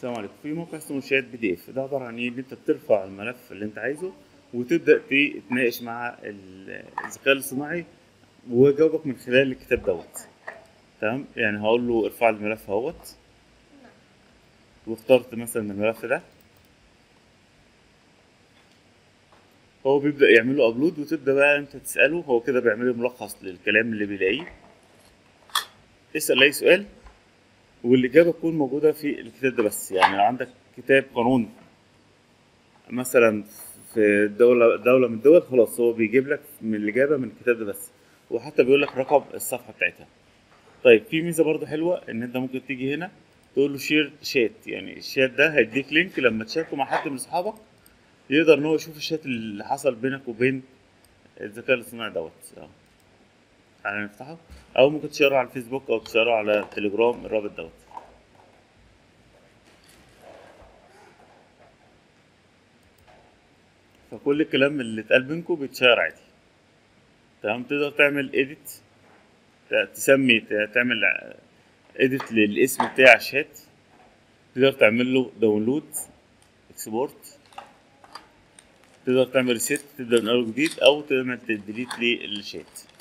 السلام عليكم. في موقع اسمه شات بي دي اف، ده عباره عن ايه؟ ان انت بترفع الملف اللي انت عايزه وتبدا تتناقش مع الذكاء الاصطناعي ويجاوبك من خلال الكتاب دوت. تمام، يعني هقول له ارفع لي الملف اهوت، واخترت مثلا الملف ده، هو بيبدا يعمل له ابلود، وتبدا بقى انت تساله، هو كده بيعمل له ملخص للكلام اللي بيلاقيه. اسال اي سؤال والاجابه تكون موجوده في الكتاب ده. بس يعني لو عندك كتاب قانون مثلا في دولة من الدول، خلاص هو بيجيب لك من الإجابة من الكتاب ده بس، وحتى بيقول لك رقم الصفحة بتاعتها. طيب في ميزة برضو حلوة، إن أنت ممكن تيجي هنا تقول له شير شات، يعني الشات ده هيديك لينك لما تشاركه مع حد من أصحابك يقدر إن هو يشوف الشات اللي حصل بينك وبين الذكاء الاصطناعي دوت. تعالى نفتحه، أو ممكن تشيره على الفيسبوك أو تشيره على تليجرام الرابط دوت. فكل الكلام اللي اتقال بينكم بيتشير عادي. تمام، تقدر تعمل إيديت، تسمي، تعمل اديت للاسم بتاع الشات، تقدر تعمل له داونلود، اكسبورت، تقدر تعمل ريسيت، تبدا من اول جديد، او تعمل ديليت للشات.